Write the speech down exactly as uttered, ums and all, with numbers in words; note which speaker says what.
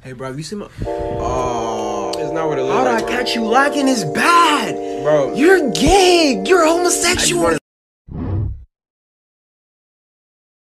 Speaker 1: Hey, bro, you see my... Oh.
Speaker 2: It's not what it looks
Speaker 1: How
Speaker 2: like.
Speaker 1: did I catch you lacking? It's bad.
Speaker 2: Bro.
Speaker 1: You're gay. You're homosexual.